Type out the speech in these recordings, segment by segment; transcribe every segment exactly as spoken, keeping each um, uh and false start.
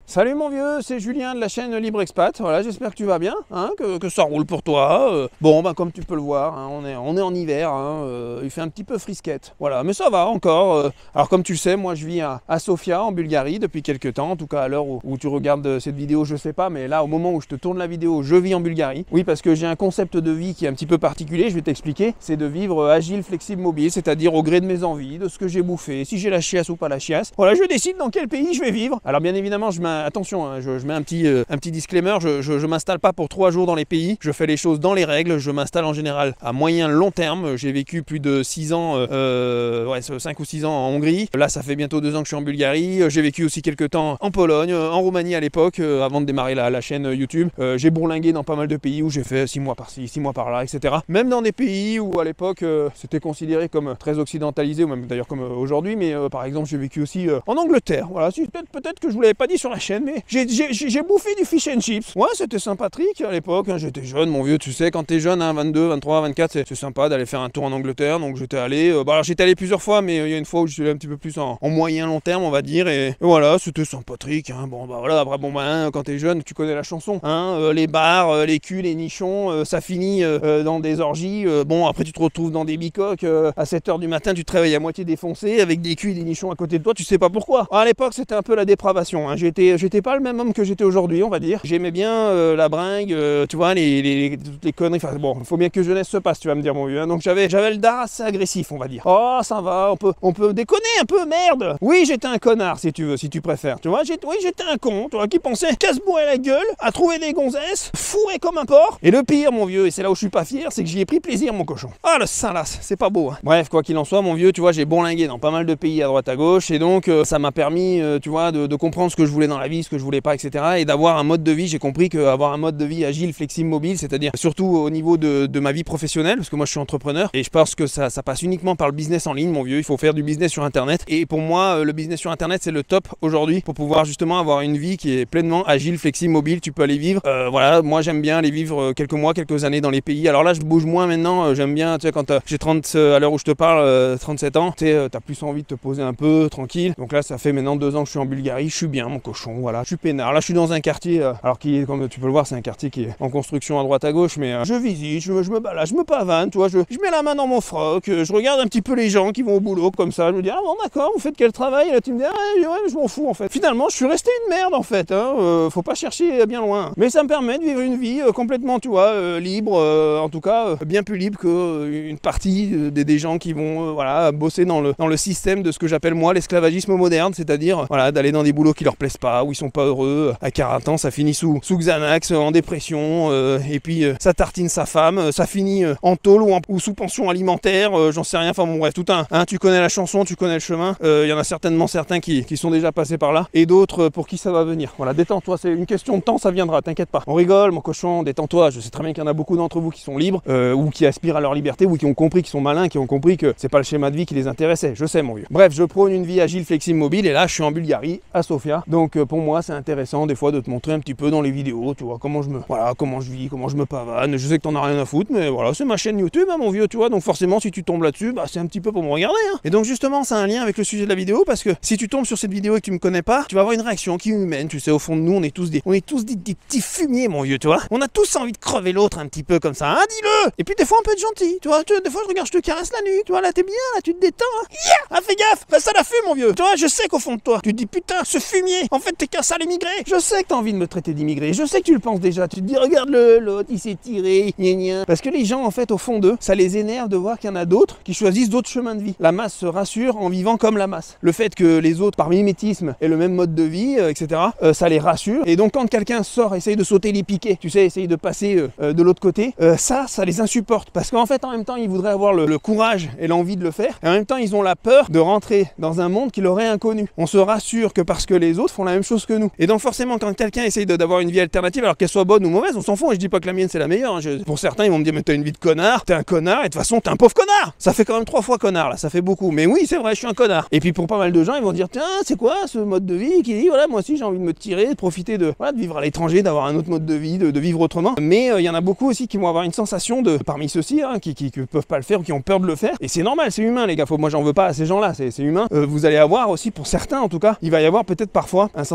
Salut mon vieux, c'est Julien de la chaîne Libre Expat. Voilà, j'espère que tu vas bien, hein, que, que ça roule pour toi. Euh, bon, bah, comme tu peux le voir, hein, on, est, on est en hiver, hein, euh, il fait un petit peu frisquette. Voilà, mais ça va encore. Euh, alors comme tu le sais, moi je vis à, à Sofia, en Bulgarie, depuis quelques temps. En tout cas, à l'heure où, où tu regardes cette vidéo, je sais pas, mais là, au moment où je te tourne la vidéo, je vis en Bulgarie. Oui, parce que j'ai un concept de vie qui est un petit peu particulier, je vais t'expliquer. C'est de vivre agile, flexible, mobile, c'est-à-dire au gré de mes envies, de ce que j'ai bouffé, si j'ai la chiasse ou pas la chiasse. Voilà, je décide dans quel pays je vais vivre. Alors bien évidemment, je mets attention, hein, je, je mets un petit, euh, un petit disclaimer, je, je, je m'installe pas pour trois jours dans les pays, je fais les choses dans les règles, je m'installe en général à moyen long terme. J'ai vécu plus de six ans, euh, ouais, cinq ou six ans en Hongrie, là ça fait bientôt deux ans que je suis en Bulgarie, j'ai vécu aussi quelques temps en Pologne, en Roumanie à l'époque, euh, avant de démarrer la, la chaîne YouTube, euh, j'ai bourlingué dans pas mal de pays où j'ai fait six mois par-ci, six mois par-là, et cetera. Même dans des pays où à l'époque euh, c'était considéré comme très occidentalisé, ou même d'ailleurs comme euh, aujourd'hui, mais euh, par exemple j'ai vécu aussi euh, en Angleterre, voilà, peut-être peut-être que je vous l'avais pas dit sur la chaîne, mais j'ai bouffé du fish and chips. Ouais, c'était sympathique à l'époque, hein, j'étais jeune, mon vieux, tu sais, quand t'es jeune, hein, vingt-deux, vingt-trois, vingt-quatre, c'est sympa d'aller faire un tour en Angleterre, donc j'étais allé, euh, bah alors j'étais allé plusieurs fois, mais il euh, y a une fois où je suis allé un petit peu plus en, en moyen long terme, on va dire, et, et voilà, c'était sympathique, hein, bon bah voilà, après bon bah, hein, quand t'es jeune, tu connais la chanson, hein, euh, les bars, euh, les culs, les nichons, euh, ça finit euh, dans des orgies, euh, bon après tu te retrouves dans des bicoques, euh, à sept heures du matin, tu te réveilles à moitié défoncé, avec des culs et des nichons à côté de toi, tu sais pas pourquoi. À l'époque, c'était un peu la dépravation, hein. J'étais j'étais pas le même homme que j'étais aujourd'hui, on va dire. J'aimais bien euh, la bringue, euh, tu vois, les, les, les, toutes les conneries. Enfin bon, il faut bien que jeunesse se passe, tu vas me dire, mon vieux. Hein. Donc j'avais j'avais le dard assez agressif, on va dire. Oh, ça va, on peut, on peut déconner un peu, merde. Oui, j'étais un connard, si tu veux, si tu préfères. Tu vois, oui, j'étais un con, tu vois, qui pensait casse-bourrer la gueule, à trouver des gonzesses, fourré comme un porc. Et le pire, mon vieux, et c'est là où je suis pas fier, c'est que j'y ai pris plaisir, mon cochon. Ah, le salace, c'est pas beau. Hein. Bref, quoi qu'il en soit, mon vieux, tu vois, j'ai bourlingué dans pas mal de pays à droite à gauche, et donc euh, ça m'a permis, euh, tu vois, de, de comprendre ce que je voulais dans la vie, ce que je voulais pas, et cetera. Et d'avoir un mode de vie, j'ai compris qu'avoir un mode de vie agile, flexible, mobile, c'est-à-dire surtout au niveau de, de ma vie professionnelle, parce que moi je suis entrepreneur, et je pense que ça, ça passe uniquement par le business en ligne, mon vieux. Il faut faire du business sur Internet, et pour moi, le business sur Internet, c'est le top aujourd'hui pour pouvoir justement avoir une vie qui est pleinement agile, flexible, mobile. Tu peux aller vivre, euh, voilà, moi j'aime bien aller vivre quelques mois, quelques années dans les pays. Alors là, je bouge moins maintenant, j'aime bien, tu sais, quand j'ai trente, à l'heure où je te parle, euh, trente-sept ans, tu sais, t'as plus envie de te poser un peu, tranquille. Donc là, ça fait maintenant deux ans que je suis en Bulgarie, je suis bien, mon cochon, voilà, je suis peinard. Là, je suis dans un quartier, euh, alors qui est, comme tu peux le voir, c'est un quartier qui est en construction à droite à gauche, mais euh, je visite, je, je me balade, je me pavane, tu vois, je, je mets la main dans mon froc, euh, je regarde un petit peu les gens qui vont au boulot comme ça, je me dis, ah bon d'accord, vous faites quel travail? Et là tu me dis, ah ouais, je m'en fous en fait. Finalement, je suis resté une merde en fait, hein, euh, faut pas chercher bien loin. Mais ça me permet de vivre une vie euh, complètement, tu vois, euh, libre, euh, en tout cas, euh, bien plus libre que euh, une partie euh, des, des gens qui vont, euh, voilà, bosser dans le, dans le système de ce que j'appelle moi l'esclavagisme moderne, c'est-à-dire, voilà, d'aller dans des boulots qui leur plaisent pas, où ils sont pas heureux, à quarante ans, ça finit sous, sous Xanax, en dépression, euh, et puis euh, ça tartine sa femme, euh, ça finit euh, en tôle ou, en, ou sous pension alimentaire, euh, j'en sais rien, enfin bon bref, tout un, hein, tu connais la chanson, tu connais le chemin, il euh, y en a certainement certains qui, qui sont déjà passés par là, et d'autres euh, pour qui ça va venir. Voilà, détends-toi, c'est une question de temps, ça viendra, t'inquiète pas. On rigole, mon cochon, détends-toi, je sais très bien qu'il y en a beaucoup d'entre vous qui sont libres, euh, ou qui aspirent à leur liberté, ou qui ont compris, qui sont malins, qui ont compris que c'est pas le schéma de vie qui les intéressait, je sais mon vieux. Bref, je prône une vie agile, flexible, mobile, et là je suis en Bulgarie, à Sofia, donc euh, pour moi c'est intéressant des fois de te montrer un petit peu dans les vidéos, tu vois, comment je me, voilà, comment je vis, comment je me pavane. Je sais que t'en as rien à foutre, mais voilà, c'est ma chaîne YouTube, hein, mon vieux, tu vois, donc forcément si tu tombes là-dessus, bah c'est un petit peu pour me regarder, hein. Et donc justement, ça a un lien avec le sujet de la vidéo, parce que si tu tombes sur cette vidéo et que tu me connais pas, tu vas avoir une réaction qui est humaine, tu sais, au fond de nous, on est tous des, on est tous des, des petits fumiers, mon vieux, tu vois. On a tous envie de crever l'autre un petit peu comme ça, hein, dis-le. Et puis des fois on peut être gentil, tu vois, tu, des fois je regarde, je te caresse la nuque, tu vois, là t'es bien, là tu te détends, hein. Yeah, ah fais gaffe, bah, ça la fume, mon vieux. Tu vois, je sais qu'au fond de toi, tu te dis putain, ce fumier, en fait t'es qu'un sale immigré. Je sais que t'as envie de me traiter d'immigré, je sais que tu le penses déjà, tu te dis regarde le l'autre, il s'est tiré, gna gna. Parce que les gens, en fait, au fond d'eux, ça les énerve de voir qu'il y en a d'autres qui choisissent d'autres chemins de vie. La masse se rassure en vivant comme la masse. Le fait que les autres, par mimétisme, aient le même mode de vie, euh, et cetera, euh, ça les rassure. Et donc, quand quelqu'un sort, essaye de sauter les piquets, tu sais, essaye de passer euh, euh, de l'autre côté, euh, ça, ça les insupporte. Parce qu'en fait, en même temps, ils voudraient avoir le, le courage et l'envie de le faire. Et en même temps, ils ont la peur de rentrer dans un monde qui leur est inconnu. On se rassure que parce que les autres font la même chose que nous. Et donc, forcément, quand quelqu'un essaye d'avoir une vie alternative, alors qu'elle soit bonne ou mauvaise, on s'en fout. Et je dis pas que la mienne c'est la meilleure. Hein. Je, pour certains, ils vont me dire mais t'as une vie de connard, t'es un connard, et de toute façon t'es un pauvre connard. Ça fait quand même trois fois connard là, ça fait beaucoup. Mais oui, c'est vrai, je suis un connard. Et puis pour pas mal de gens, ils vont dire tiens, c'est quoi ce mode de vie qui dit voilà, moi aussi j'ai envie de me tirer, de profiter de, voilà, de vivre à l'étranger, d'avoir un autre mode de vie, de, de vivre autrement. Mais il euh, y en a beaucoup aussi qui vont avoir une sensation de, parmi ceux-ci, hein, qui, qui, qui peuvent pas le faire ou qui ont peur de le faire. Et c'est normal, c'est humain les gars. Faut, moi j'en veux pas à ces gens-là, c'est humain. Euh, vous allez avoir aussi pour certains en tout cas, il va y avoir peut-être parfois un sentiment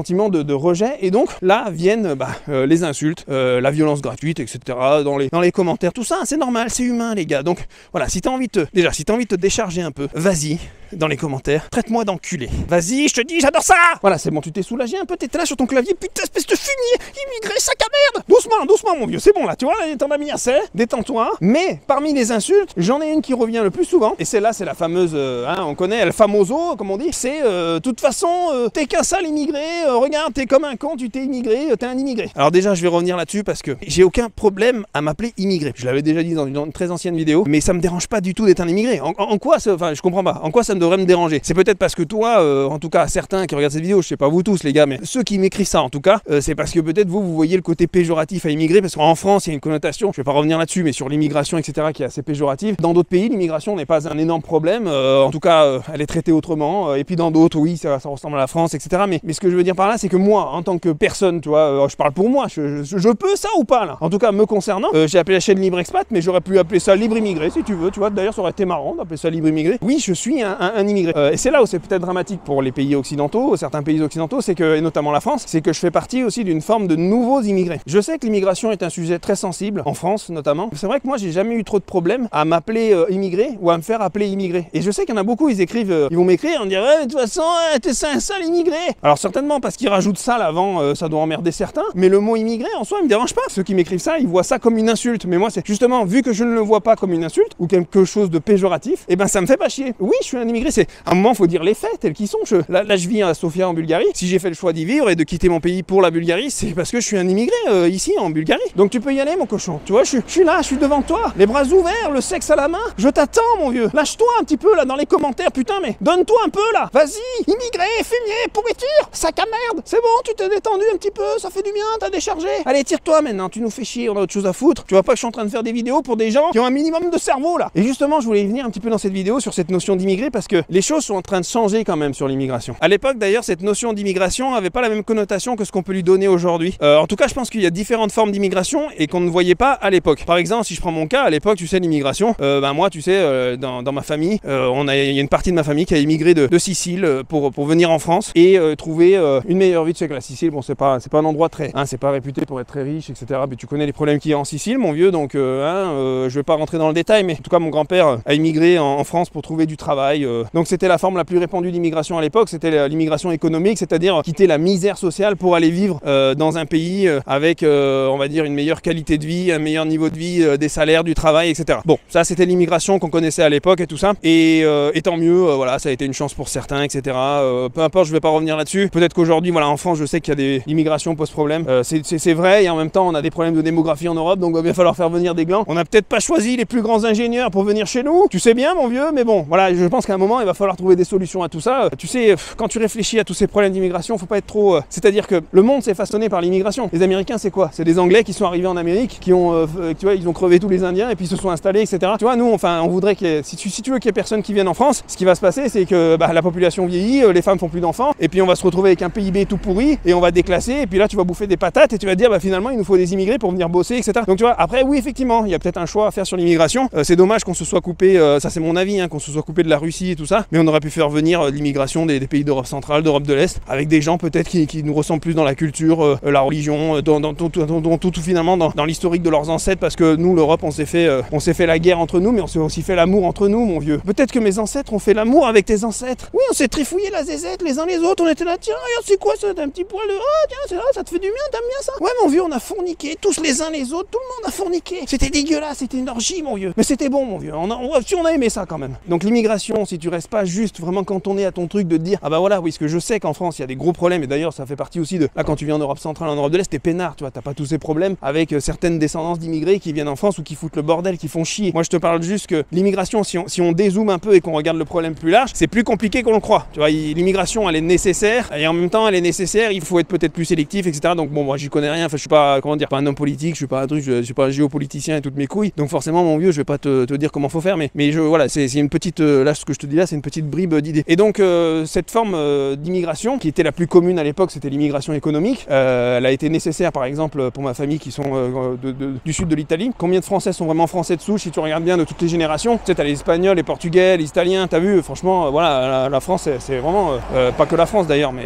sentiment de, de rejet. Et donc là viennent bah, euh, les insultes, euh, la violence gratuite, et cetera. Dans les, dans les commentaires, tout ça, c'est normal, c'est humain les gars. Donc voilà, si t'as envie de te, déjà, si t'as envie de te décharger un peu, vas-y dans les commentaires, traite-moi d'enculé. Vas-y, je te dis, j'adore ça. Voilà, c'est bon, tu t'es soulagé un peu, t'étais là sur ton clavier, putain, espèce de fumier, immigré, sac à merde. Doucement, doucement mon vieux, c'est bon là, tu vois, là, t'en as mis assez, détends-toi. Mais parmi les insultes, j'en ai une qui revient le plus souvent, et celle-là, c'est la fameuse, euh, hein, on connaît, el famoso, comme on dit, c'est, de euh, toute façon, euh, t'es qu'un sale immigré, euh, regarde, t'es comme un con, tu t'es immigré, euh, t'es un immigré. Alors déjà, je vais revenir là-dessus parce que j'ai aucun problème à m'appeler immigré. Je l'avais déjà dit dans une, dans une très ancienne vidéo, mais ça me dérange pas du tout d'être un immigré. En, en, en quoi, enfin, je comprends pas, en quoi ça me devrait me déranger? C'est peut-être parce que toi, euh, en tout cas certains qui regardent cette vidéo, je sais pas vous tous les gars, mais ceux qui m'écrivent ça en tout cas, euh, c'est parce que peut-être vous, vous voyez le côté péjoratif à immigrer, parce qu'en France, il y a une connotation, je vais pas revenir là-dessus, mais sur l'immigration, et cetera, qui est assez péjorative. Dans d'autres pays, l'immigration n'est pas un énorme problème, euh, en tout cas, euh, elle est traitée autrement, euh, et puis dans d'autres, oui, ça, ça ressemble à la France, et cetera. Mais, mais ce que je veux dire par là, c'est que moi, en tant que personne, tu vois, euh, je parle pour moi, je, je, je peux ça ou pas là? En tout cas, me concernant, euh, j'ai appelé la chaîne Libre Expat, mais j'aurais pu appeler ça Libre Immigré, si tu veux, tu vois, d'ailleurs, ça aurait été marrant d'appeler ça Libre Immigré. Oui, je suis un, un, un immigré. Euh, et c'est là où c'est peut-être dramatique pour les pays occidentaux, certains pays occidentaux, c'est que, et notamment la France, c'est que je fais partie aussi d'une forme de nouveaux immigrés. Je sais que l'immigration est un sujet très sensible, en France notamment. C'est vrai que moi, j'ai jamais eu trop de problèmes à m'appeler euh, immigré ou à me faire appeler immigré. Et je sais qu'il y en a beaucoup, ils écrivent, euh, ils vont m'écrire, on dirait, ouais, de toute façon, ouais, t'es un sale immigré. Alors certainement parce qu'ils rajoutent sale avant, euh, ça doit emmerder certains, mais le mot immigré en soi, il me dérange pas. Ceux qui m'écrivent ça, ils voient ça comme une insulte. Mais moi, c'est justement, vu que je ne le vois pas comme une insulte ou quelque chose de péjoratif, et ben ça me fait pas chier. Oui, je suis un immigré, c'est à un moment, faut dire les faits tels qu'ils sont. Je, là, là, je vis à Sofia en Bulgarie. Si j'ai fait le choix d'y vivre et de quitter mon pays pour la Bulgarie, c'est parce que je suis un immigré euh, ici en Bulgarie. Donc tu peux y aller, mon cochon. Tu vois, je, je suis là, je suis devant toi, les bras ouverts, le sexe à la main. Je t'attends, mon vieux. Lâche-toi un petit peu là dans les commentaires, putain, mais donne-toi un peu là. Vas-y, immigré, fumier, pourriture, sac à merde. C'est bon, tu t'es détendu un petit peu, ça fait du bien, t'as déchargé. Allez, tire-toi maintenant, tu nous fais chier, on a autre chose à foutre. Tu vois pas que je suis en train de faire des vidéos pour des gens qui ont un minimum de cerveau là. Et justement, je voulais y venir un petit peu dans cette vidéo sur cette notion d'immigré parce que les choses sont en train de changer quand même sur l'immigration. À l'époque d'ailleurs, cette notion d'immigration n'avait pas la même connotation que ce qu'on peut lui donner aujourd'hui. Euh, en tout cas, je pense qu'il y a différentes formes d'immigration et qu'on ne voyait pas à l'époque. Par exemple, si je prends mon cas, à l'époque, tu sais, l'immigration, euh, ben moi, tu sais, euh, dans, dans ma famille, euh, on a, il y a une partie de ma famille qui a immigré de, de Sicile pour, pour venir en France et euh, trouver euh, une meilleure vie. Tu sais que la Sicile, bon, c'est pas, c'est pas un endroit très, hein, c'est pas réputé pour être très riche, et cetera. Mais tu connais les problèmes qu'il y a en Sicile, mon vieux, donc euh, hein, euh, je vais pas rentrer dans le détail, mais en tout cas, mon grand-père a immigré en, en France pour trouver du travail. Euh, donc c'était la forme la plus répandue d'immigration à l'époque, c'était l'immigration économique, c'est-à-dire quitter la misère sociale pour aller vivre euh, dans un pays euh, avec, euh, on va dire, une meilleure qualité de vie, un meilleur niveau de vie, euh, des salaires, du travail, et cetera. Bon, ça c'était l'immigration qu'on connaissait à l'époque et tout ça. Et, euh, et tant mieux, euh, voilà, ça a été une chance pour certains, et cetera. Euh, peu importe, je vais pas revenir là-dessus. Peut-être qu'aujourd'hui, voilà, en France, je sais qu'il y a des l'immigration pose problème. Euh, c'est vrai, et en même temps, on a des problèmes de démographie en Europe, donc il va bien falloir faire venir des glands. On n'a peut-être pas choisi les plus grands ingénieurs pour venir chez nous. Tu sais bien, mon vieux, mais bon, voilà, je pense qu'à un moment, il va falloir trouver des solutions à tout ça. Euh, tu sais, quand tu réfléchis à tous ces problèmes d'immigration, faut pas être trop. Euh, C'est-à-dire que le monde s'est façonné par l'immigration. Les Américains, c'est quoi? C'est des Anglais qui sont arrivés en Amérique, qui ont, euh, tu vois, ils ont crevé tous les Indiens et puis se sont installés, et cetera. Tu vois, nous, enfin, on voudrait que si tu, si tu veux qu'il y ait personne qui vienne en France, ce qui va se passer, c'est que bah, la population vieillit, euh, les femmes font plus d'enfants, et puis on va se retrouver avec un P I B tout pourri, et on va déclasser, et puis là, tu vas bouffer des patates, et tu vas te dire, bah finalement, il nous faut des immigrés pour venir bosser, et cetera. Donc tu vois, après, oui, effectivement, il y a peut-être un choix à faire sur l'immigration. Euh, c'est dommage qu'on se soit coupé, euh, ça c'est mon avis, hein, qu'on se soit coupé de la Russie et tout ça, mais on aurait pu faire venir euh, l'immigration des, des pays d'Europe centrale, d'Europe de l'Est, avec des gens peut-être qui, qui nous ressemblent plus dans la culture, euh, la religion, euh, dans, dans, tout, dans, dans tout, tout finalement dans, dans l'historique de leurs ancêtres, parce que nous, l'Europe, on s'est fait, euh, on s'est fait la guerre entre nous, mais on s'est aussi fait l'amour entre nous, mon vieux. Peut-être que mes ancêtres ont fait l'amour avec tes ancêtres. Oui, on s'est trifouillé la zézette les uns les autres, on était là, tiens, regarde, c'est quoi ça, t'as un petit poil de, ah, tiens, c'est là, ça te fait du bien, t'aimes bien ça? Ouais, mon vieux, on a fourniqué, tous les uns les autres, tout le monde a fourniqué. C'était dégueulasse, c'était une orgie, mon vieux. Mais c'était bon, mon vieux. On a, on, si on a aimé ça quand même. Donc l'immigration, si tu restes pas juste vraiment cantonné à ton truc de te dire, ah bah voilà, oui, parce que je sais qu'en France, il y a des gros problèmes, et d'ailleurs, ça fait partie aussi de, là, quand tu viens en Europe centrale, en Europe de l'Est, t'es peinard, tu vois, t'as pas tous ces problèmes avec euh, certaines descendances d'immigrés qui viennent en France ou qui foutent le bordel, qui font chier. Moi, je te parle juste que l'immigration, si on, si on dézoome un peu et qu'on regarde le problème plus large, c'est plus compliqué qu'on le croit. Tu vois, l'immigration, elle est nécessaire, et en même temps, elle est nécessaire, il faut être peut-être plus sélectif, et cetera. Donc bon, moi, j'y connais rien, enfin, je suis pas, comment dire, pas un homme politique, je suis pas un truc, je, je suis pas un géopoliticien et toutes mes couilles. Donc forcément, mon vieux, je vais pas te, te dire comment faut faire, mais, mais je, voilà, c'est une petite, euh, là, ce que je te dis là, c'est une petite bribe d'idées. Et donc, euh, cette forme euh, d'immigration, qui était la plus commune à l'époque, c'était l'immigration économique. Euh, elle a été nécessaire, par exemple, pour ma famille qui sont euh, de, de, du sud de l'Italie. Combien de Français sont vraiment français de souche, si tu regardes bien de toutes les générations? Tu sais, t'as les Espagnols, les Portugais, les Italiens, t'as vu, franchement, euh, voilà, la, la France, c'est vraiment, euh, pas que la France d'ailleurs, mais euh, tu vois, c'est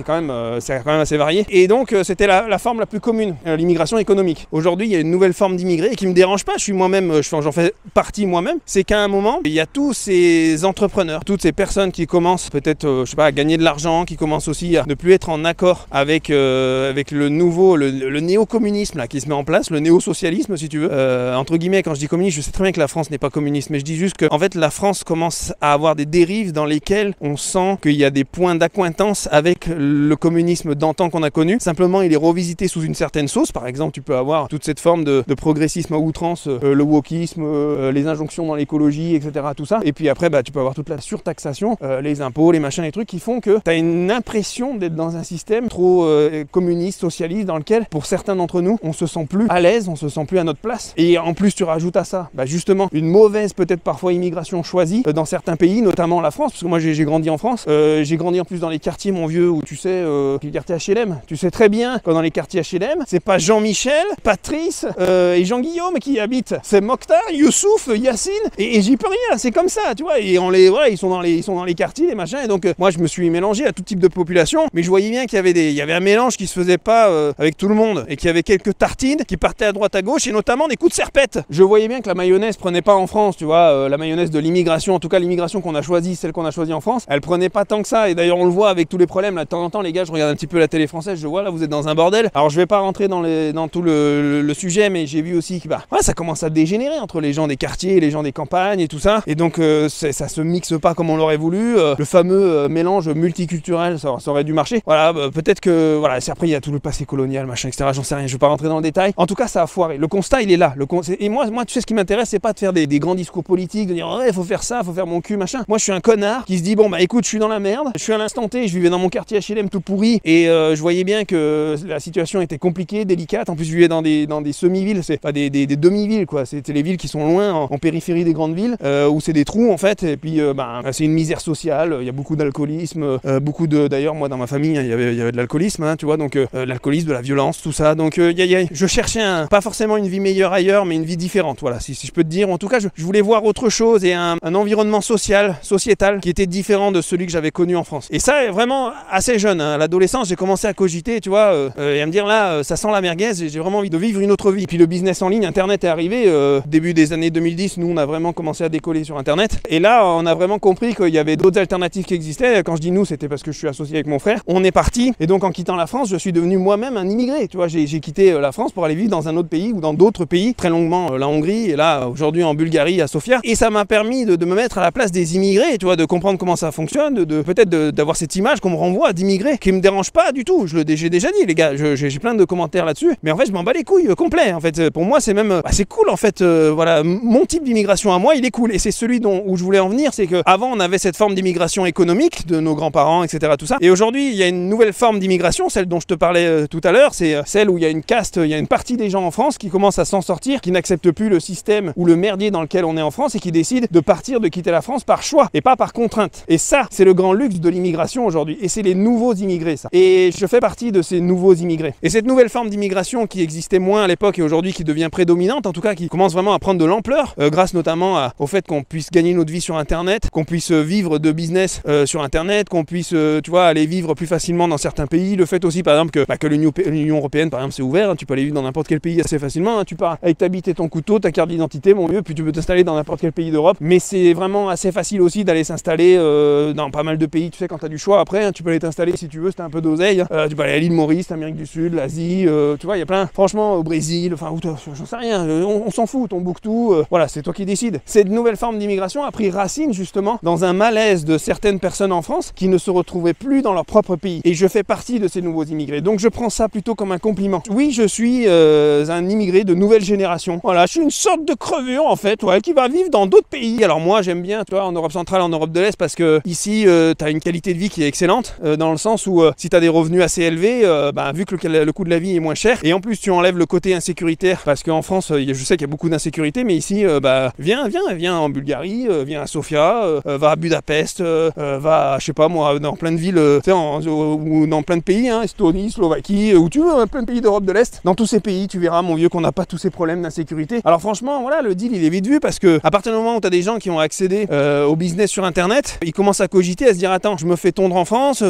quand même, euh, c'est quand même assez varié. Et donc euh, c'était la, la forme la plus commune, euh, l'immigration économique. Aujourd'hui, il y a une nouvelle forme d'immigrés qui me dérange pas. Je suis moi-même, j'en fais partie moi-même. C'est qu'à un moment, il y a tous ces entrepreneurs, toutes ces personnes qui commencent peut-être, euh, je sais pas, à gagner de l'argent, qui commencent aussi à ne plus être en accord avec euh, avec le nouveau, le, le néo-communisme là qui se met en place, le néo-socialisme si tu veux. Euh, entre guillemets, quand je dis communiste, je sais très bien que la France n'est pas communiste, mais je dis juste que en fait la France commence à avoir des dérives dans lesquelles on sent qu'il y a des points d'accointance avec le communisme d'antan qu'on a connu. Simplement, il est revisité sous une certaine sauce. Par exemple, tu peux avoir toute cette forme de, de progressisme à outrance, euh, le wokisme, euh, les injonctions dans l'écologie, et cetera. Tout ça. Et puis après, bah, tu peux avoir toute la surtaxation, euh, les impôts, les machins, les trucs qui font que tu as une impression d'être dans un système trop euh, communiste, socialiste, dans lequel, pour certains d'entre nous, on se sent plus à l'aise, on se sent plus à notre place. Et en plus, tu rajoutes à ça, bah, justement, une mauvaise, peut-être parfois immigration choisie euh, dans certains pays, notamment la France, parce que moi j'ai grandi en France. Euh, j'ai grandi en plus dans les quartiers, mon vieux, où tu sais, euh, les quartiers H L M. Tu sais très bien que dans les quartiers H L M, c'est pas Jean-Michel, Patrice euh, et Jean-Guillaume qui habitent. C'est Mokhtar, Youssouf, Yacine, et, et j'y peux rien. C'est comme ça, tu vois. Et on les, voilà, ils sont dans les, ils sont dans les quartiers, les machins. Et donc, euh, moi, je me suis mélangé à tout type de population, mais je voyais bien qu'il y avait des, il y avait un mélange qui se faisait pas euh, avec tout le monde, et qu'il y avait quelques tartines qui partaient à droite à gauche, et notamment des coups de serpette. Je voyais bien que la mayonnaise prenait pas en France, tu vois, euh, la mayonnaise de l'immigration, en tout cas l'immigration qu'on a choisie, celle qu'on a choisie en France, elle prenait pas tant que ça. Et d'ailleurs, on le voit avec tous les problèmes. Là, de temps en temps, les gars, je regarde un petit peu la télé française, je vois là, vous êtes dans un bordel. Alors, je vais pas rentrer dans, les, dans tout le, le, le sujet, mais j'ai vu aussi que bah, ouais, ça commence à dégénérer entre les gens des quartiers et les gens des campagnes et tout ça. Et donc, euh, ça se mixe pas comme on l'aurait voulu. Euh, le fameux euh, mélange multiculturel, ça, ça aurait dû marcher. Voilà, bah, peut-être que voilà. Après, il y a tout le passé colonial, machin, et cetera. J'en sais rien. Je vais pas rentrer dans le détail. En tout cas, ça a foiré. Le constat, il est là. Le con... Et moi, moi, tu sais, ce qui m'intéresse, c'est pas de faire des, des grands discours politiques, de dire ouais, faut faire ça, faut faire mon cul, machin. Moi, je suis un connard qui se dit bon bah écoute, je suis dans la merde. Je suis à l'instant T. Je vivais dans mon quartier H L M tout pourri et euh, je voyais bien que la situation était compliquée, délicate. En plus, je vivais dans des dans des semi-villes, c'est pas des, des, des demi-villes quoi. C'était les villes qui sont loin, en, en périphérie des grandes villes, euh, où c'est des trous en fait. Et puis, euh, bah, c'est une misère sociale. Il y a beaucoup d'alcoolisme, euh, beaucoup de. D'ailleurs, moi dans ma famille, il y avait il y avait de l'alcoolisme, hein, tu vois. Donc, euh, l'alcoolisme, de la violence, tout ça. Donc, euh, y a, y a, je cherchais un, pas forcément une vie meilleure ailleurs, mais une vie différente. Voilà, si, si je peux te dire. En tout cas, je, je voulais voir autre chose et un, un environnement social, sociétal, qui était différent de celui que j'avais connu en France. Et ça, vraiment assez jeune. Hein. À l'adolescence, j'ai commencé à cogiter, tu vois, euh, euh, et à me dire là, euh, ça sent la merguez. Et j'ai vraiment envie de vivre une autre vie. Puis le business en ligne, Internet est arrivé euh, début des années deux mille dix. Nous, on a vraiment commencé à décoller sur Internet. Et là, on a vraiment compris qu'il y avait d'autres alternatives qui existaient. Quand je dis nous, c'était parce que je suis associé avec mon frère. On est parti. Et donc, en quittant la France, je suis devenu moi-même un immigré. Tu vois, j'ai quitté euh, la France pour aller vivre dans un autre pays ou dans d'autres pays, très longuement euh, la Hongrie et là aujourd'hui en Bulgarie à Sofia. Et ça m'a permis de, de me mettre à la place des immigrés, tu vois, de comprendre comment ça fonctionne, de, de peut-être d'avoir cette image qu'on me renvoie d'immigrés qui me dérange pas du tout. Je le j'ai déjà dit les gars, j'ai plein de commentaires là-dessus, mais en fait je m'en bats les couilles euh, complet. En fait, pour moi c'est même bah, c'est cool en fait. Euh, voilà, mon type d'immigration à moi, il est cool et c'est celui dont où je voulais en venir, c'est que avant on avait cette forme d'immigration économique de nos grands-parents, et cetera. Tout ça. Et aujourd'hui il y a une nouvelle forme d'immigration, celle dont je te parlais euh, tout à l'heure, c'est euh, celle où il y a une caste, il y a une partie des gens en France qui commencent à s'en sortir, qui n'acceptent plus le système ou le merdier dans lequel on est en France et qui décident de partir, de quitter la France par choix et pas par contrainte. Et ça, c'est le grand luxe de l'immigration aujourd'hui. Et c'est les nouveaux immigrés, ça. Et je fais partie de ces nouveaux immigrés. Et cette nouvelle forme d'immigration qui existait moins à l'époque et aujourd'hui qui devient prédominante, en tout cas qui commence vraiment à prendre de l'ampleur, euh, grâce notamment à, au fait qu'on puisse gagner notre vie sur Internet, qu'on puisse vivre de business euh, sur Internet, qu'on puisse, euh, tu vois, aller vivre plus facilement dans certains pays. Le fait aussi, par exemple, que, bah, que l'Union européenne, par exemple, c'est ouvert. Hein, tu peux aller vivre dans n'importe quel pays assez facilement. Hein, tu pars avec ta bite et ton couteau, ta carte d'identité, mon vieux, puis tu peux t'installer dans n'importe quel pays d'Europe. Mais c'est vraiment assez facile aussi d'aller s'installer euh, dans pas mal de pays. Tu sais, quand tu as du choix après, hein, tu peux aller t'installer si tu veux, si tu as un peu d'oseille. Hein. Euh, tu peux aller à l'île Maurice, l'Amérique du Sud, l'Asie, euh, tu vois, il y a plein. Franchement, au Brésil, enfin, j'en sais rien, on, on s'en fout, Tombouctou, euh, voilà, c'est toi qui décides. Cette nouvelle forme d'immigration a pris racine justement dans un malaise de certaines personnes en France qui ne se retrouvaient plus dans leur propre pays. Et je fais partie de ces nouveaux immigrés. Donc je prends ça plutôt comme un compliment. Oui, je suis euh, un immigré de nouvelle génération. Voilà, je suis une sorte de crevure en fait, ouais, qui va vivre dans d'autres pays. Alors moi, j'aime bien, tu vois, en Europe centrale, en Europe de l'Est, parce que ici, euh, tu as une qualité de vie qui est excellente, euh, dans le sens où euh, si tu as des revenus assez élevés, euh, bah, vu que le, le coût de la vie est moins cher, et en plus tu enlèves le côté insécuritaire, parce qu'en France, euh, je sais qu'il y a beaucoup d'insécurité, mais ici, euh, bah, viens, viens, viens en Bulgarie, euh, viens à Sofia, euh, va à Budapest, euh, va, je sais pas moi, dans plein de villes, euh, tu sais, ou dans plein de pays, hein, Estonie, Slovaquie, où tu veux, plein de pays d'Europe de l'Est. Dans tous ces pays, tu verras, mon vieux, qu'on n'a pas tous ces problèmes d'insécurité. Alors franchement, voilà, le deal, il est vite vu, parce que à partir du moment où tu as des gens qui ont accédé euh, au business sur Internet, ils commencent à cogiter, à se dire, attends, je me fais tondre en France, faut toujours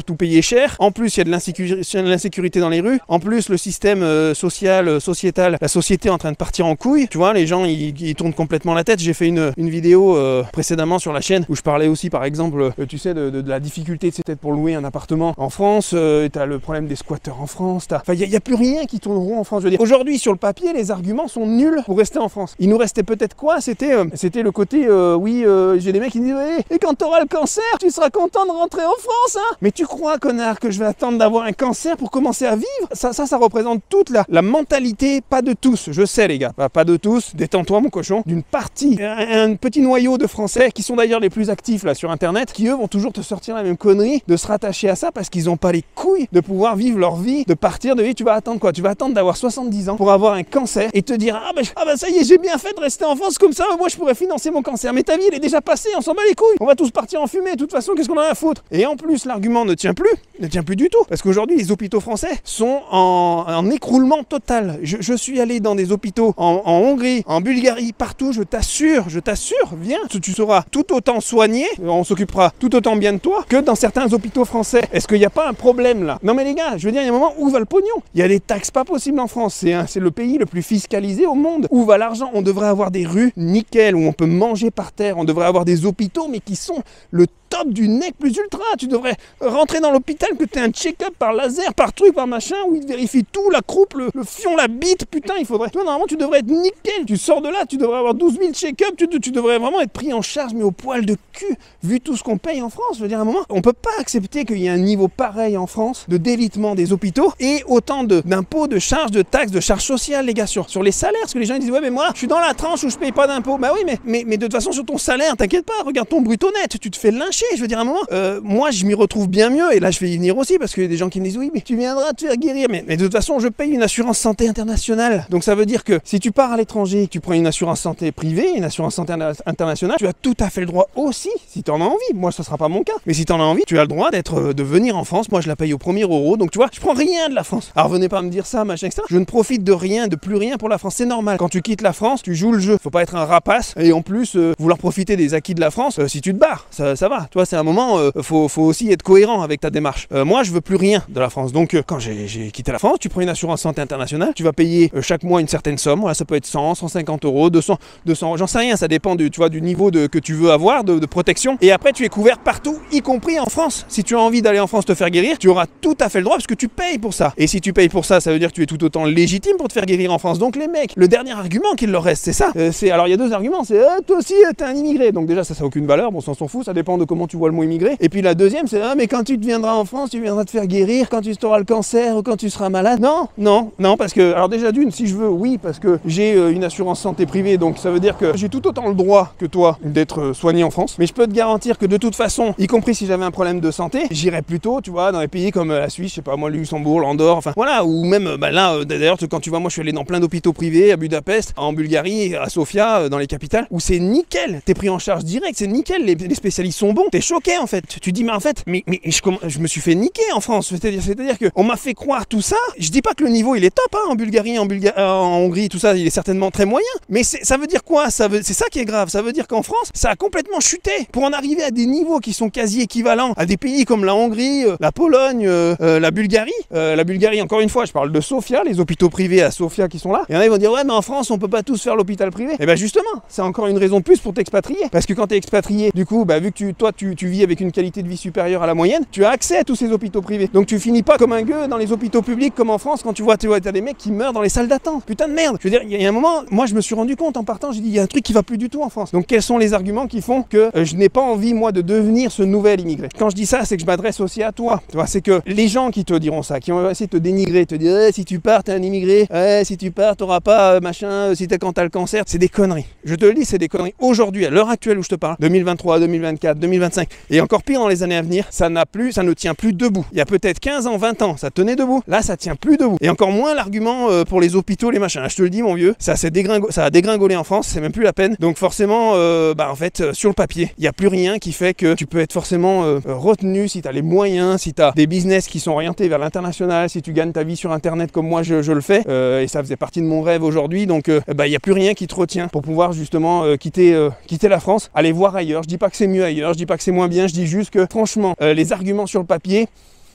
tout payer cher. En plus, il y a de l'insécurité dans les rues. En plus, le système euh, social, euh, sociétal, la société est en train de partir en couille. Tu vois, les gens, ils, ils tournent complètement la tête. J'ai fait une, une vidéo euh, précédemment sur la chaîne où je parlais aussi, par exemple, euh, tu sais, de, de, de la difficulté, c'était pour louer un appartement en France. Euh, tu as le problème des squatteurs en France. Enfin, il n'y a, a plus rien qui tourne rond en France. Je veux dire, aujourd'hui, sur le papier, les arguments sont nuls pour rester en France. Il nous restait peut-être quoi? C'était euh, c'était le côté, euh, oui, euh, j'ai des mecs qui disent, hey, et quand tu auras le cancer, tu seras content de rentrer en France, hein? Mais tu crois, connard, que je vais attendre d'avoir un cancer pour commencer à vivre? Ça, ça, ça représente toute la, la mentalité, pas de tous, je sais les gars, pas, pas de tous, détends-toi mon cochon, d'une partie, un, un petit noyau de Français, qui sont d'ailleurs les plus actifs là sur internet, qui eux vont toujours te sortir la même connerie, de se rattacher à ça parce qu'ils n'ont pas les couilles de pouvoir vivre leur vie, de partir de vie. Tu vas attendre quoi? Tu vas attendre d'avoir soixante-dix ans pour avoir un cancer et te dire, ah bah, ah bah ça y est, j'ai bien fait de rester en France, comme ça, moi je pourrais financer mon cancer. Mais ta vie elle est déjà passée, on s'en bat les couilles, on va tous partir en fumée, de toute façon qu'est-ce qu'on en a à foutre? Et en plus l'argument ne tient plus, ne tient plus du tout, parce qu'aujourd'hui les hôpitaux français sont en, en écroulement total. Je, je suis allé dans des hôpitaux en, en Hongrie, en Bulgarie, partout, je t'assure, je t'assure, viens, tu, tu seras tout autant soigné, on s'occupera tout autant bien de toi que dans certains hôpitaux français. Est-ce qu'il n'y a pas un problème là? Non mais les gars, je veux dire, il y a un moment, où va le pognon? Il y a des taxes pas possibles en France, c'est hein, c'est le pays le plus fiscalisé au monde. Où va l'argent? On devrait avoir des rues nickel, où on peut manger par terre, on devrait avoir des hôpitaux, mais qui sont le top du nec plus ultra. Tu devrais rentrer dans l'hôpital, que tu aies un check-up par laser, par truc, par machin, où ils vérifient tout, la croupe, le, le fion, la bite, putain, il faudrait... Toi, normalement, tu devrais être nickel. Tu sors de là, tu devrais avoir douze mille check-up, tu, tu devrais vraiment être pris en charge, mais au poil de cul, vu tout ce qu'on paye en France. Je veux dire, à un moment, on peut pas accepter qu'il y ait un niveau pareil en France de délitement des hôpitaux et autant d'impôts, de, de charges, de taxes, de charges sociales, les gars, sur, sur les salaires. Parce que les gens ils disent, ouais, mais moi, je suis dans la tranche où je paye pas d'impôts. Bah oui, mais, mais, mais de toute façon, sur ton salaire, t'inquiète pas, regarde ton brut honnête, tu te fais lyncher. Je veux dire, à un moment, euh, moi, je m'y retrouve bien mieux. Et là, je vais y venir aussi parce qu'il y a des gens qui me disent, oui, mais tu viendras te faire guérir. Mais, mais de toute façon, je paye une assurance santé internationale. Donc ça veut dire que si tu pars à l'étranger, tu prends une assurance santé privée, une assurance santé internationale, tu as tout à fait le droit aussi, si tu en as envie. Moi, ce sera pas mon cas. Mais si tu en as envie, tu as le droit d'être, de venir en France. Moi, je la paye au premier euro. Donc tu vois, je prends rien de la France. Alors venez pas me dire ça, machin, et cetera. Je ne profite de rien, de plus rien pour la France. C'est normal. Quand tu quittes la France, tu joues le jeu. Faut pas être un rapace et en plus euh, vouloir profiter des acquis de la France. Euh, si tu te barres, ça, ça va. Tu vois, c'est un moment. Euh, faut, faut aussi être cohérent avec ta démarche. Euh, moi, je veux plus rien de la France. Donc, euh, quand j'ai quitté la France, tu prends une assurance santé internationale. Tu vas payer euh, chaque mois une certaine somme. Voilà, ça peut être cent, cent cinquante euros, deux cents, deux cents. J'en sais rien. Ça dépend du, tu vois, du niveau de, que tu veux avoir de, de protection. Et après, tu es couvert partout, y compris en France. Si tu as envie d'aller en France te faire guérir, tu auras tout à fait le droit parce que tu payes pour ça. Et si tu payes pour ça, ça veut dire que tu es tout autant légitime pour te faire guérir en France. Donc les mecs, le dernier argument qu'il leur reste, c'est ça. Euh, c'est alors il y a deux arguments. C'est euh, toi aussi, euh, t'es un immigré. Donc déjà ça, ça n'a aucune valeur. Bon, ça on s'en fout. Ça dépend de comment tu vois le mot immigré. Et puis la deuxième, c'est ah mais quand tu te viendras en France, tu viendras te faire guérir quand tu auras le cancer ou quand tu seras malade. Non, non, non, parce que alors déjà d'une, si je veux, oui, parce que j'ai euh, une assurance santé privée. Donc ça veut dire que j'ai tout autant le droit que toi d'être euh, soigné en France. Mais je peux te garantir que de toute façon, y compris si j'avais un problème de santé, j'irais plutôt, tu vois, dans les pays comme euh, la Suisse, je sais pas moi, le Luxembourg, l'Andorre, enfin voilà, ou même bah, là, euh, d'ailleurs, quand tu vois, moi je suis allé dans plein d'hôpitaux privés, à Budapest, en Bulgarie, à Sofia, euh, dans les capitales, où c'est nickel, t'es pris en charge direct, c'est nickel, les, les spécialistes sont bons, t'es choqué en fait, tu dis mais en fait, mais, mais je, je me suis fait niquer en France, c'est-à-dire c'est-à-dire que on m'a fait croire tout ça, je dis pas que le niveau il est top, hein, en Bulgarie, en, Bulga euh, en Hongrie, tout ça, il est certainement très moyen, mais ça veut dire quoi? Ça veut, c'est ça qui est grave, ça veut dire qu'en France, ça a complètement chuté, pour en arriver à des niveaux qui sont quasi équivalents à des pays comme la Hongrie, euh, la Pologne, euh, euh, la Bulgarie, euh, la Bulgarie encore une fois, je parle de Sofia, les hôpitaux privés à Sofia qui sont là. Et il y en a qui vont dire ouais mais en France on peut pas tous faire l'hôpital privé. Et ben justement, c'est encore une raison de plus pour t'expatrier. Parce que quand t'es expatrié, du coup, bah vu que tu, toi tu, tu vis avec une qualité de vie supérieure à la moyenne, tu as accès à tous ces hôpitaux privés. Donc tu finis pas comme un gueux dans les hôpitaux publics comme en France quand tu vois, tu vois, t'as des mecs qui meurent dans les salles d'attente. Putain de merde. Je veux dire, il y a un moment, moi je me suis rendu compte en partant, j'ai dit il y a un truc qui va plus du tout en France. Donc quels sont les arguments qui font que euh, je n'ai pas envie moi de devenir ce nouvel immigré? Quand je dis ça, c'est que je m'adresse aussi à toi. Tu vois, c'est que les gens qui te diront ça, qui ont essayé de te dénigrer, te dire eh, si tu pars t'es un immigré, eh, si tu pars t'auras pas euh, machin, euh, si t'as quand t'as le cancer, c'est des conneries. Je te le dis, c'est des conneries. Aujourd'hui, à l'heure actuelle où je te parle, deux mille vingt-trois, deux mille vingt-quatre, deux mille vingt-cinq, et encore pire dans les années à venir, ça n'a plus, ça ne tient plus debout. Il y a peut-être quinze ans, vingt ans, ça tenait debout. Là, ça tient plus debout. Et encore moins l'argument euh, pour les hôpitaux, les machins. Là, je te le dis, mon vieux, ça s'est dégringo... ça a dégringolé en France, c'est même plus la peine. Donc forcément, euh, bah en fait, euh, sur le papier, il n'y a plus rien qui fait que tu peux être forcément euh, retenu si tu as les moyens, si tu as des business qui sont orientés vers l'international, si tu gagnes ta vie sur internet comme moi je, je le fais, euh, et ça faisait partie de mon rêve aujourd'hui, donc euh, bah il n'y a plus rien qui te retient pour pouvoir justement euh, quitter, euh, quitter la France, aller voir ailleurs. Je dis pas que c'est mieux ailleurs, je dis pas que c'est moins bien, je dis juste que franchement, euh, les arguments sur le papier,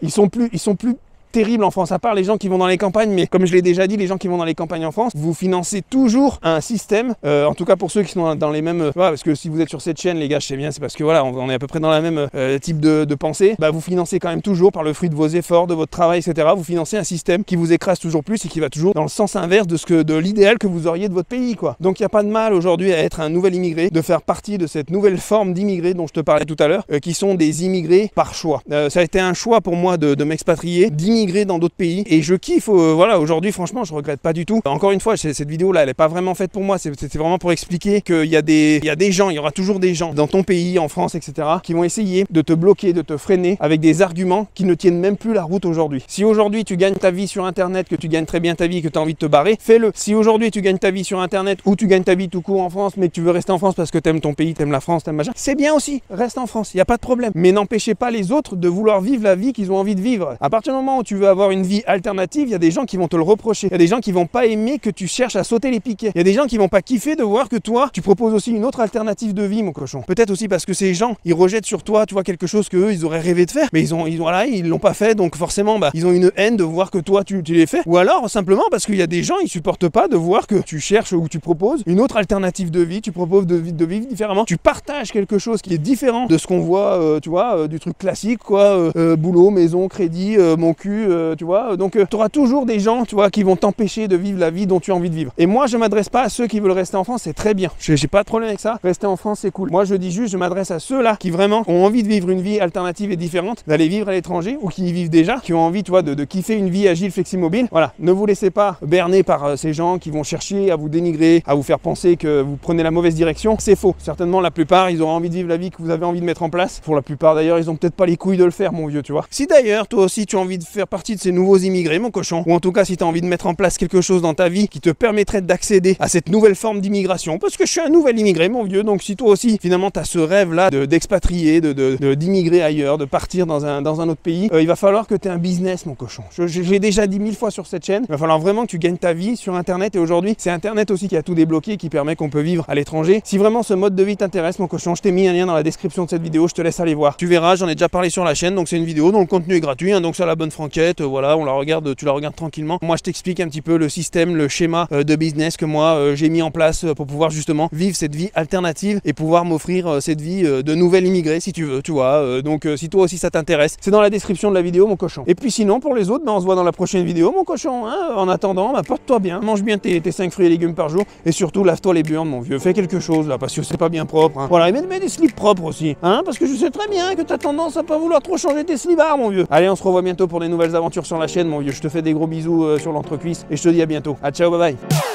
ils sont plus, ils sont plus terrible en France, à part les gens qui vont dans les campagnes, mais comme je l'ai déjà dit, les gens qui vont dans les campagnes en France, vous financez toujours un système, euh, en tout cas pour ceux qui sont dans les mêmes, euh, voilà, parce que si vous êtes sur cette chaîne, les gars, je sais bien, c'est parce que voilà, on, on est à peu près dans la même euh, type de, de pensée, bah vous financez quand même toujours par le fruit de vos efforts, de votre travail, et cetera. Vous financez un système qui vous écrase toujours plus et qui va toujours dans le sens inverse de ce que, de l'idéal que vous auriez de votre pays, quoi. Donc il n'y a pas de mal aujourd'hui à être un nouvel immigré, de faire partie de cette nouvelle forme d'immigrés dont je te parlais tout à l'heure, euh, qui sont des immigrés par choix. Euh, ça a été un choix pour moi de, de m'expatrier, d'immigrer dans d'autres pays. Et je kiffe, euh, voilà, aujourd'hui, franchement, je regrette pas du tout. Encore une fois, cette vidéo-là, elle est pas vraiment faite pour moi. C'était vraiment pour expliquer qu'il y a des, il y a des gens, il y aura toujours des gens dans ton pays, en France, et cetera, qui vont essayer de te bloquer, de te freiner avec des arguments qui ne tiennent même plus la route aujourd'hui. Si aujourd'hui tu gagnes ta vie sur Internet, que tu gagnes très bien ta vie, que tu as envie de te barrer, fais-le. Si aujourd'hui tu gagnes ta vie sur Internet ou tu gagnes ta vie tout court en France, mais que tu veux rester en France parce que tu aimes ton pays, tu aimes la France, tu aimes machin, c'est bien aussi. Reste en France, il n'y a pas de problème. Mais n'empêchez pas les autres de vouloir vivre la vie qu'ils ont envie de vivre. À partir du moment où tu veux avoir une vie alternative, il y a des gens qui vont te le reprocher. Il y a des gens qui vont pas aimer que tu cherches à sauter les piquets. Il y a des gens qui vont pas kiffer de voir que toi, tu proposes aussi une autre alternative de vie, mon cochon. Peut-être aussi parce que ces gens, ils rejettent sur toi, tu vois, quelque chose que eux, ils auraient rêvé de faire, mais ils ont, ils ont, voilà, ils l'ont pas fait, donc forcément, bah, ils ont une haine de voir que toi, tu, tu les fais. Ou alors, simplement parce qu'il y a des gens, ils supportent pas de voir que tu cherches ou tu proposes une autre alternative de vie, tu proposes de, de vivre différemment, tu partages quelque chose qui est différent de ce qu'on voit, euh, tu vois, euh, du truc classique, quoi, euh, euh, boulot, maison, crédit, euh, mon cul, euh, tu vois. Donc, euh, tu auras toujours des gens, tu vois, qui vont t'empêcher de vivre la vie dont tu as envie de vivre. Et moi, je m'adresse pas à ceux qui veulent rester en France, c'est très bien. J'ai pas de problème avec ça. Rester en France, c'est cool. Moi, je dis juste, je m'adresse à ceux-là qui vraiment ont envie de vivre une vie alternative et différente, d'aller vivre à l'étranger ou qui y vivent déjà, qui ont envie, tu vois, de, de kiffer une vie agile, fleximobile. Voilà. Ne vous laissez pas berner par euh, ces gens qui vont chercher à vous dénigrer, à vous faire penser que vous prenez la mauvaise direction. C'est faux. Certainement, la plupart, ils auront envie de vivre la vie que vous avez envie de mettre en place. Pour la plupart, d'ailleurs, ils ont peut-être pas les couilles de le faire, mon vieux, tu vois. Si d'ailleurs, toi aussi, tu as envie de faire partie de ces nouveaux immigrés, mon cochon, ou en tout cas, si tu as envie de mettre en place quelque chose dans ta vie qui te permettrait d'accéder à cette nouvelle forme d'immigration, parce que je suis un nouvel immigré, mon vieux, donc si toi aussi, finalement, tu as ce rêve-là d'expatrier, de, de, de, d'immigrer ailleurs, de partir dans un, dans un autre pays, euh, il va falloir que tu aies un business, mon cochon. Je, je, j'ai déjà dit mille fois sur cette chaîne, il va falloir vraiment que tu gagnes ta vie sur Internet, et aujourd'hui, c'est Internet aussi qui a tout débloqué, qui permet qu'on peut vivre à l'étranger. Si vraiment ce mode de vie t'intéresse, mon cochon, je t'ai mis un lien dans la description de cette vidéo, je te laisse aller voir. Tu verras, j'en ai déjà parlé sur la chaîne, donc c'est une vidéo dont le contenu est gratuit, hein, donc c'est à la bonne franquette, euh, voilà, on la regarde, tu la regardes tranquillement. Moi, je t'explique un petit peu le système, le schéma euh, de business que moi euh, j'ai mis en place euh, pour pouvoir justement vivre cette vie alternative et pouvoir m'offrir euh, cette vie euh, de nouvel immigré si tu veux, tu vois. Euh, donc euh, si toi aussi ça t'intéresse, c'est dans la description de la vidéo, mon cochon. Et puis sinon, pour les autres, bah, on se voit dans la prochaine vidéo, mon cochon. Hein. En attendant, bah, porte-toi bien, mange bien tes, tes cinq fruits et légumes par jour et surtout lave-toi les burnes, mon vieux. Fais quelque chose là parce que c'est pas bien propre. Hein. Voilà, et mets, mets des slips propres aussi, hein, parce que je sais très bien que t'as tendance à pas vouloir trop changer tes slibards, mon vieux. Allez, on se revoit bientôt pour des nouvelles aventures sur la chaîne, mon vieux. Je te fais des gros bisous euh, sur l'entrecuisse et je te dis à bientôt. Ah, ciao, bye bye.